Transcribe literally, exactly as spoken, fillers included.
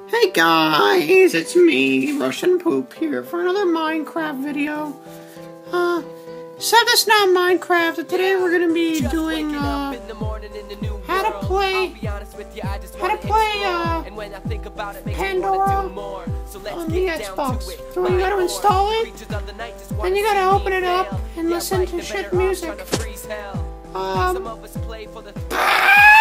Hey guys, it's me, Russian Poop, here for another Minecraft video. Uh, so this is not Minecraft, and today we're gonna be doing, uh, how to play, how to play, uh, Pandora on the Xbox. So you gotta install it, then you gotta open it up and listen to shit music. Um...